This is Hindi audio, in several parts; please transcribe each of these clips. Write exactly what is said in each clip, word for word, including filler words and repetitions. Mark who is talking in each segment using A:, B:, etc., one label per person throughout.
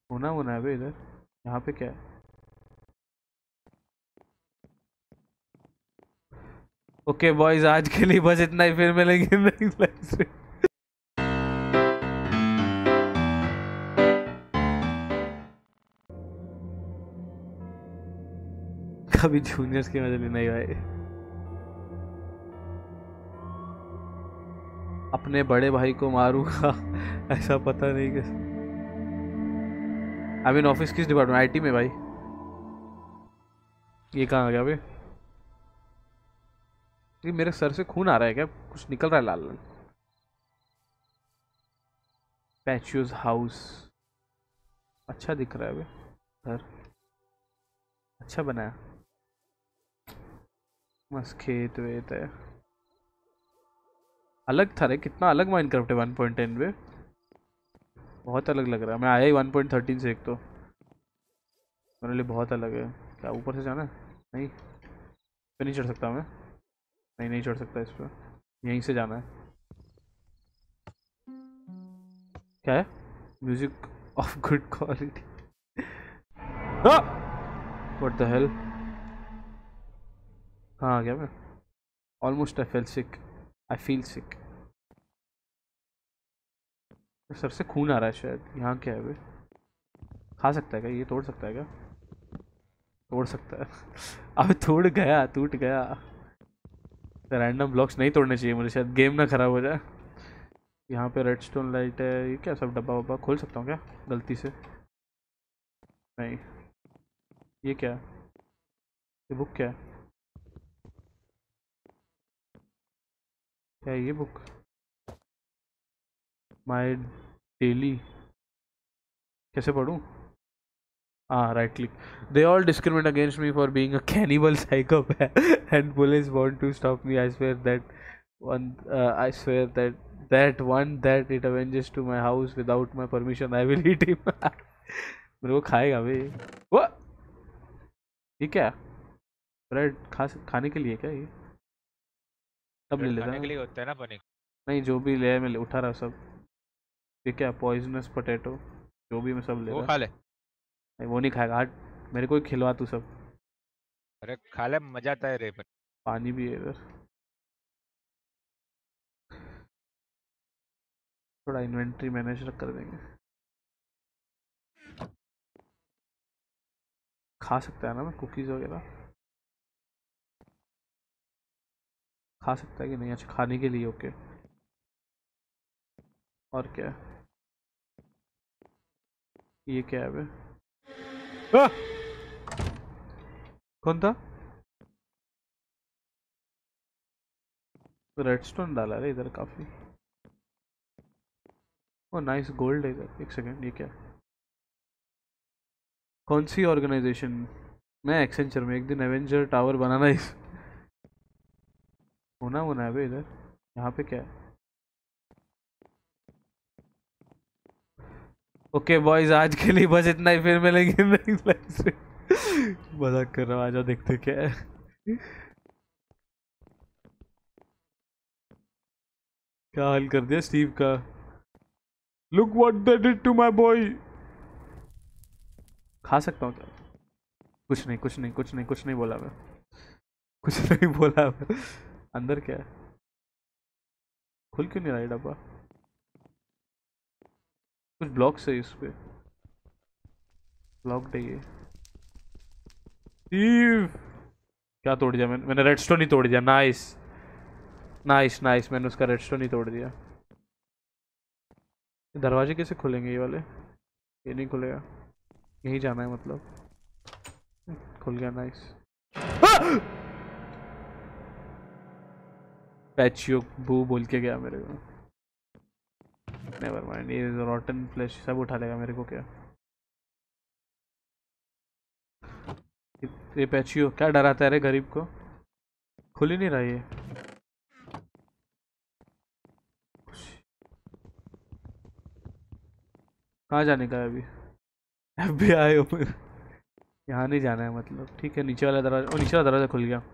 A: होना होना है बे इधर। यहाँ पे क्या है? ओके बॉयज, आज के लिए बस इतना ही, फिर मिलेंगे नेक्स्ट लाइफ से। कभी जूनियर्स की मजा लेना ही भाई। अपने बड़े भाई को मारूंगा ऐसा पता नहीं कैसे। आई मीन ऑफिस किस डिपार्टमेंट? आईटी में भाई। ये कहाँ आ गया बे? ये मेरे सर से खून आ रहा है क्या? कुछ निकल रहा है लाल लाल। पैच्यूज हाउस अच्छा दिख रहा है बे। घर अच्छा बनाया। मस्त खेत वेत है। अलग था रे, कितना अलग माइनक्राफ्ट है वन पॉइंट टेन पे। बहुत अलग लग रहा है। मैं आया ही वन पॉइंट थर्टीन से, एक तो मेरे लिए बहुत अलग है। क्या ऊपर से जाना है? नहीं, पे नहीं चढ़ सकता मैं। नहीं नहीं चढ़ सकता इस पर। यहीं से जाना है। क्या है? Music of good quality. What the hell? कहाँ आ गया मैं? Almost I fell sick. I feel sick. सर से खून आ रहा है शायद। यहाँ क्या है बे? खा सकता है क्या? ये तोड़ सकता है क्या? तोड़ सकता है अब तोड़ गया, टूट गया। रैंडम ब्लॉक्स नहीं तोड़ने चाहिए मुझे, शायद गेम ना खराब हो जाए। यहाँ पे रेडस्टोन लाइट है। ये क्या सब डब्बा वब्बा खोल सकता हूँ क्या गलती से? नहीं। ये क्या है? ये बुक क्या है? क्या है ये बुक? My daily. कैसे पढ़ूँ? Ah, right click. They all discriminate against me for being a cannibal psychopath, and police want to stop me. I swear that one. Uh, I swear that that one that it avenges to my house without my permission, I will eat him. मेरे को खाएगा भाई वो। ये क्या? ब्रेड खा खाने के लिए क्या ये? सब ले
B: ब्रेड
A: लेता
B: खाने
A: है।
B: के लिए होता है ना पनीर।
A: नहीं, जो भी ले मैं ले, उठा रहा सब। ये क्या? Poisonous potato. जो भी मैं सब ले
B: वो
A: रहा।
B: खा ले।
A: नहीं वो नहीं खाएगा, हट। मेरे को ही खिलवा तू सब।
B: अरे खा ले, मजा आता है रे पनीर।
A: पानी भी है इधर। थोड़ा इन्वेंट्री मैनेज कर देंगे। खा सकता है ना मैं कुकीज़ वगैरह? खा सकता है कि नहीं? अच्छा, खाने के लिए ओके। और क्या है? ये क्या है बे? आह! कौन था? रेडस्टोन डाला है इधर काफ़ी। ओ नाइस, गोल्ड है इधर। एक सेकंड, ये क्या है? कौन सी ऑर्गेनाइजेशन? मैं एक्सेंचर में। एक दिन एवेंजर टावर बनाना इस होना होना है बे इधर। यहाँ पे क्या है? ओके बॉयज, आज के लिए बस इतना ही, फिर मिलेंगे नेक्स्ट लाइफ से। मजाक कर रहा हूँ, आजा देखते क्या है। क्या हाल कर दिया स्टीव का? Look what they did to my boy. खा सकता हूँ क्या? कुछ नहीं कुछ नहीं कुछ नहीं कुछ नहीं बोला मैं। कुछ नहीं बोला मैं। अंदर क्या है? खुल क्यों नहीं रहा ये डब्बा? कुछ ब्लॉक्स है इस पे। ब्लॉक्ड है ये। स्टीव! क्या तोड़ दिया मैंने? मैंने रेडस्टोन ही तोड़ दिया। नाइस नाइस नाइस, मैंने उसका रेडस्टोन ही तोड़ दिया। दरवाजे कैसे खुलेंगे ये वाले? ये नहीं खुलेगा। यहीं जाना है मतलब। खुल गया, नाइस। पैचियो बू बोल के गया मेरे को। नेवर माइंड, ये रॉटन फ्लैश सब उठा लेगा मेरे को क्या। ये पैचियो क्या डराता है रे गरीब को? खुल ही नहीं रहा ये। कहाँ जाने का है अभी? एफ बी आई हो। यहाँ नहीं जाना है मतलब। ठीक है, नीचे वाला दरवाजा। ओ नीचे वाला दरवाजा खुल गया।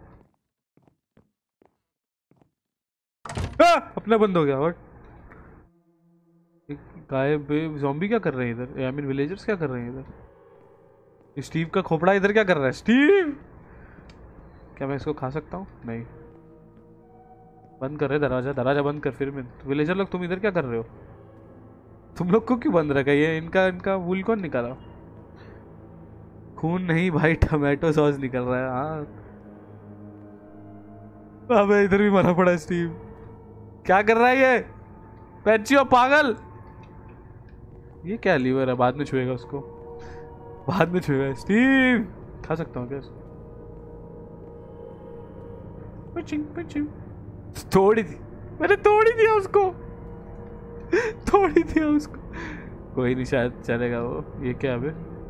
A: आ! अपना बंद हो गया। व्हाट? गाय बे जॉम्बी क्या कर रहे हैं इधर? आई मीन विलेजर्स क्या कर रहे हैं इधर? स्टीव का खोपड़ा इधर क्या कर रहा है? स्टीव, क्या मैं इसको खा सकता हूँ? नहीं। बंद कर रहे दरवाजा, दरवाजा बंद कर। फिर मैं विलेजर लोग, तुम इधर क्या कर रहे हो? तुम लोग को क्यों बंद रखा? ये इनका इनका वूल कौन निकाला? खून नहीं भाई, टमाटो सॉस निकल रहा है। हाँ, अबे इधर भी मरा पड़ा स्टीव। क्या कर रहा है ये पैचियो पागल? ये क्या लीवर है? बाद में छुएगा उसको, बाद में छुएगा। स्टीव, खा सकता हूँ क्या इसको? पिचिंग पिचिंग। तोड़ी थी मैंने, तोड़ी दिया उसको, तोड़ी दिया उसको। कोई नहीं, शायद चलेगा वो। ये क्या है अबे?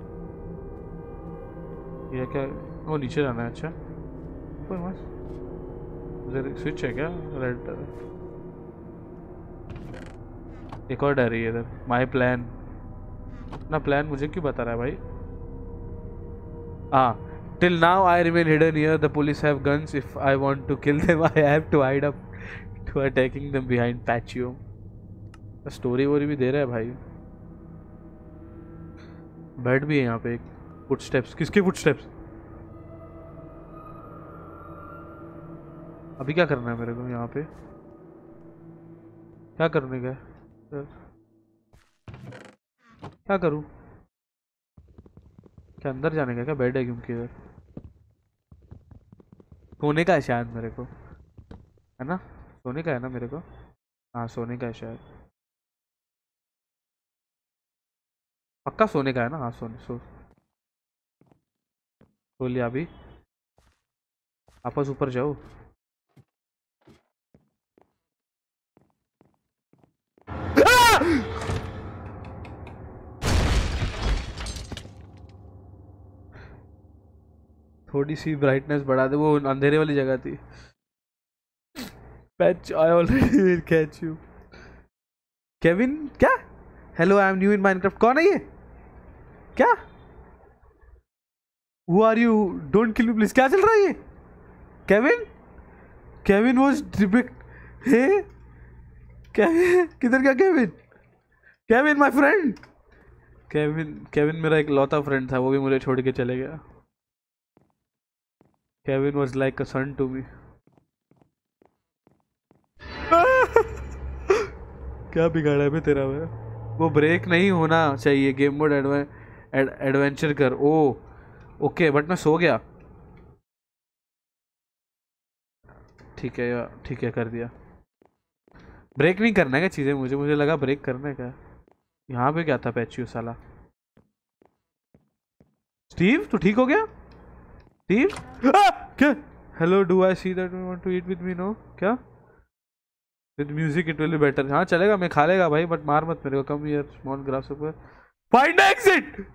A: ये क्या? वो नीचे जाना है। अच्छा, ऊपर मस्त। उधर स्विच है क्या? रेड। एक और डर रही है इधर। My plan. अपना प्लान मुझे क्यों बता रहा है भाई? हाँ, till now I remain hidden here. The police have guns. If I want to kill them, I have to hide up to attacking them behind patio. Story वोरी भी दे रहा है भाई। बेड भी है यहाँ पे एक। फुटस्टेप्स, किसके फुटस्टेप्स? अभी क्या करना है मेरे को यहाँ पे? क्या करने का है? क्या करूँ? क्या अंदर जाने का? क्या बेड है क्योंकि इधर? सोने का है शायद मेरे को, है ना? सोने का है ना मेरे को? हाँ, सोने का है शायद। पक्का सोने का है ना? हाँ, सोने सो सो लिया अभी। वापस ऊपर जाओ। थोड़ी सी ब्राइटनेस बढ़ा दे, वो अंधेरे वाली जगह थी। Patch, I already will catch you. Kevin क्या? Hello, I am new in Minecraft. कौन है ये? क्या? Who are you? Don't kill me please. क्या चल रहा है ये? Kevin, Kevin was depict. Hey Kevin, किधर गया Kevin? Kevin my friend. Kevin, Kevin मेरा एक लौता फ्रेंड था, वो भी मुझे छोड़ के चले गया। Kevin was like a son to me. क्या बिगाड़ा है बे तेरा? मैं वो ब्रेक नहीं होना चाहिए। गेम मोड एडवेंचर कर। ओ ओके, बट मैं सो गया। ठीक है यार, ठीक है, कर दिया। ब्रेक नहीं करना है क्या चीज़ें? मुझे मुझे लगा ब्रेक करना है क्या। यहाँ पे क्या था पैचियो साला? स्टीव, तू ठीक हो गया? स्टीव, क्या? Hello, do I see that you want to eat with me? No क्या? With music it will be better. हाँ चलेगा, मैं खा लेगा भाई, बट मार मत मेरे को। कम हियर स्मॉल ग्रास ऊपर। Find exit.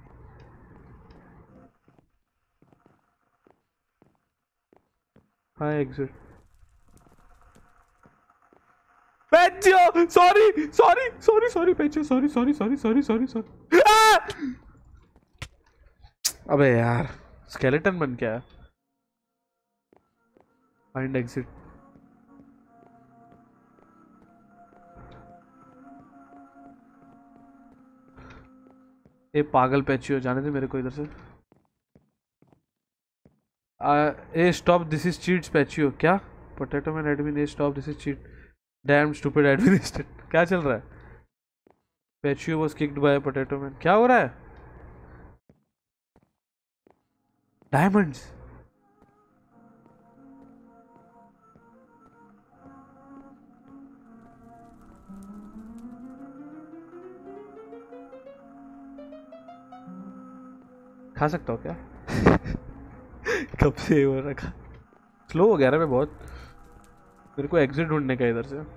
A: हाँ, exit. Patchio, sorry sorry sorry sorry Patchio, sorry sorry sorry sorry sorry sorry. अबे यार, स्केलेटन बन क्या है? Find exit. ए पागल पैचियो, जाने दे मेरे को इधर से। A stop, this is cheats Patchio. क्या? Potato man admin, a stop, this is cheat. Damn stupid administrator. क्या चल रहा है? Patchio was kicked by potato man. क्या हो रहा है? डायमंड्स। खा सकता हूँ क्या? कब से हो रखा? स्लो हो गया ना मैं बहुत। मेरे को एग्जिट ढूंढने का इधर से।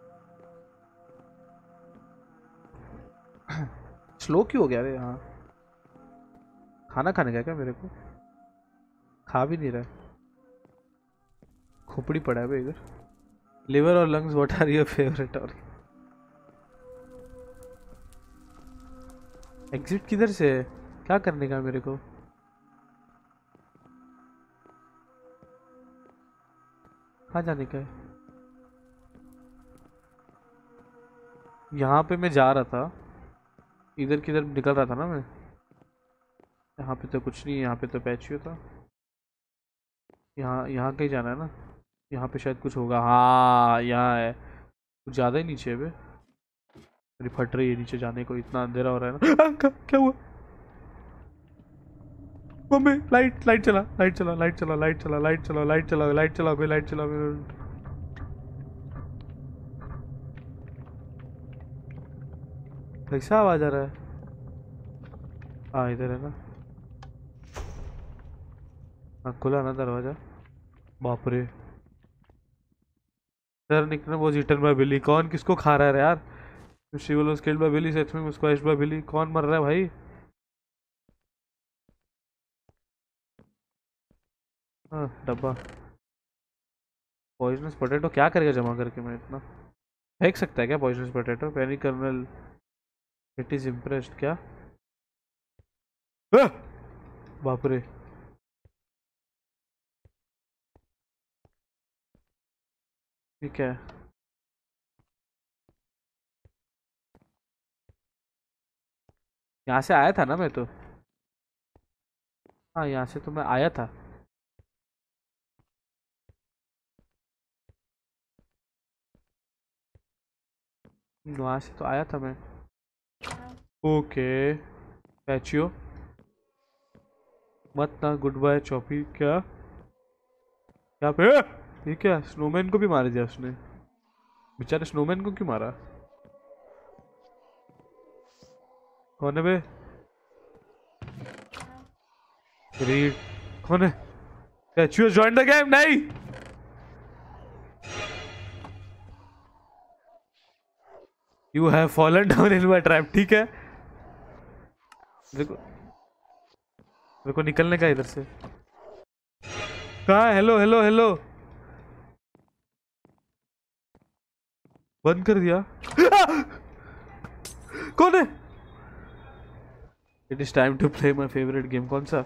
A: स्लो क्यों हो गया रे? हाँ, खाना खाने का क्या मेरे को? खा भी नहीं रहा है, खोपड़ी पड़ा है भाई इधर। लिवर और lungs, what are your favourite? और एग्जिट किधर से है? क्या करने का मेरे को? कहाँ जाने का है? यहाँ पे मैं जा रहा था, इधर किधर निकल रहा था ना मैं। यहाँ पे तो कुछ नहीं है, यहाँ पे तो पैचियो था। यहाँ यहाँ कहीं जाना है ना, यहाँ पे शायद कुछ होगा। हाँ यहाँ है, कुछ ज़्यादा ही नीचे है बे। मेरी फट रही है नीचे जाने को, इतना अंधेरा हो रहा है ना। आ, क्या, क्या हुआ? मम्मी लाइट लाइट चला लाइट चला लाइट चला लाइट चला लाइट चला लाइट चला लाइट चला कोई लाइट चला। कैसा आवाज आ रहा है? हाँ इधर है ना। हाँ खुला ना दरवाजा। बाप रे, सर निकलना वो इटन बाय बिली। कौन किसको खा रहा है यार? She was killed by Billy, सेक्स में स्क्वैश बाय बिली। कौन मर रहा है भाई? हाँ डब्बा पॉइजनस पोटैटो क्या करेगा जमा करके? मैं इतना फेंक सकता है क्या पॉइजनस पोटैटो? पेनी कर्नल इट इज इम्प्रेस्ड क्या? आह! बाप रे, ठीक है। यहाँ से आया था ना मैं तो। हाँ यहाँ से तो मैं आया था। वहाँ से तो आया था मैं। ओके पैचियो मत ना, गुड बाय चौपी। क्या क्या पे? ये क्या स्नोमैन को भी मार दिया उसने? बेचारे स्नोमैन को क्यों मारा? कौन है बे? रीड कौन है? Patchio join the game. नहीं you have fallen down in my trap. ठीक है देखो, मेरे को निकलने का इधर से। कहाँ है? हेलो हेलो हेलो, बंद कर दिया। कौन है? It is time to play my favourite game. कौन सा?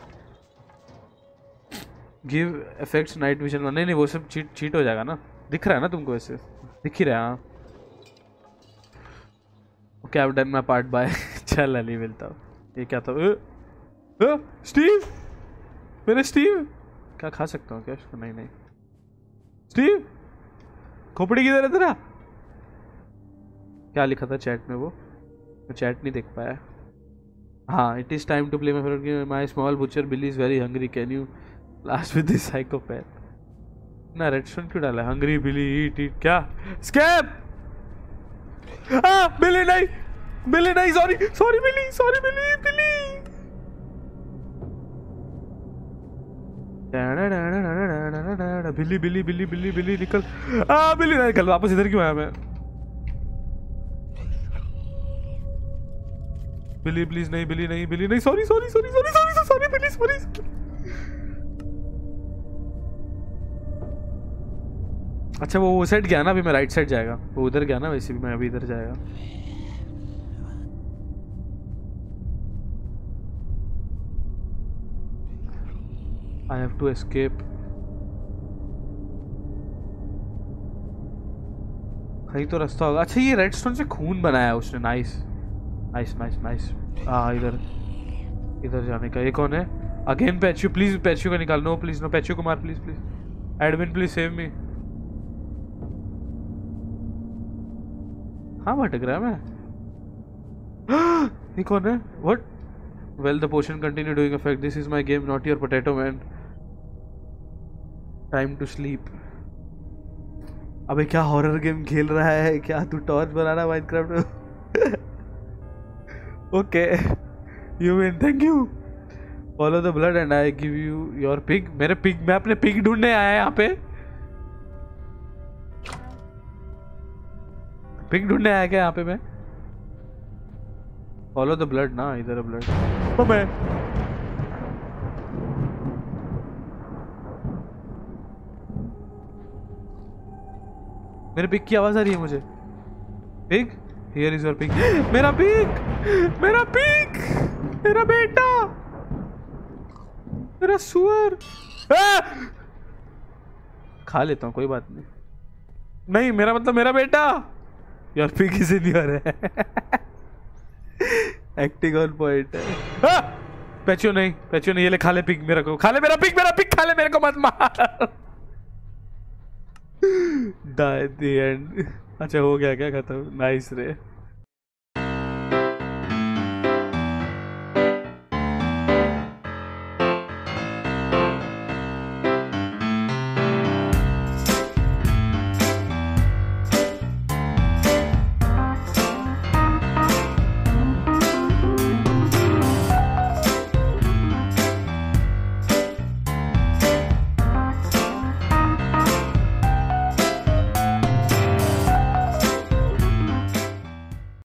A: Give effects night vision. नहीं नहीं वो सब चीट चीट हो जाएगा ना। दिख रहा है ना तुमको? वैसे दिख ही रहा है। हाँ okay I have done my part bye. चल अली मिलता हूँ। ये क्या था? ए, ए, स्टीव, मेरे स्टीव। क्या खा सकता हूँ क्या इसको? नहीं नहीं स्टीव, खोपड़ी किधर है तेरा? क्या लिखा था चैट में? वो मैं चैट नहीं देख पाया। हाँ it is time to play my favourite game. My small butcher Billy is very hungry, can you last with this psychopath? ना रेडस्टोन क्यों डाला? Hungry Billy eat eat. क्या स्कैप? हाँ बिली नहीं, बिली नहीं, sorry sorry Billy, sorry Billy Billy. बिल्ली बिल्ली बिल्ली बिल्ली बिल्ली निकल। आ बिल्ली नहीं निकल। वापस इधर क्यों आया मैं? बिल्ली प्लीज नहीं, बिल्ली नहीं, बिल्ली नहीं, sorry sorry sorry sorry sorry sorry बिल्ली सॉरी। अच्छा वो वो साइड गया ना, अभी मैं राइट साइड जाएगा। वो उधर गया ना, वैसे भी मैं अभी इधर जाएगा। I have to escape. कहीं तो रास्ता होगा। अच्छा ये रेडस्टोन से खून बनाया उसने। Nice nice nice nice. हाँ इधर इधर जाने का। ये कौन है? अगेन पैचियो। प्लीज पैचियो का निकाल। नो प्लीज नो, पैचियो को मार please please. Admin please save me. हाँ भटक रहा है मैं। ये कौन है? What? Well the potion continue doing effect. This is my game not your potato man. Time to sleep. अबे क्या हॉरर गेम खेल रहा है क्या तू? टॉर्च बना रहा है माइनक्राफ्ट में? Okay you win, thank you. Follow the blood and I give you your pig. मेरे पिग, मैं अपने पिग ढूंढने आया यहाँ पे। पिग ढूंढने आया क्या यहाँ पे मैं? फॉलो द ब्लड ना, इधर ब्लड। ओ मैं मेरे पिग की आवाज आ रही है मुझे। Pig, here is your pig. मेरा पिग, मेरा पिग, मेरा बेटा, मेरा सुअर। खा लेता हूँ कोई बात नहीं। नहीं मेरा मतलब मेरा बेटा। Your pig is in your acting on point है। पैचो नहीं, पैचो नहीं, ये ले खा ले पिग मेरा को, खा ले मेरा पिग, मेरा पिग खा ले, मेरे को मत मार। Die at the end। अच्छा हो गया क्या खत्म? नाइस रे।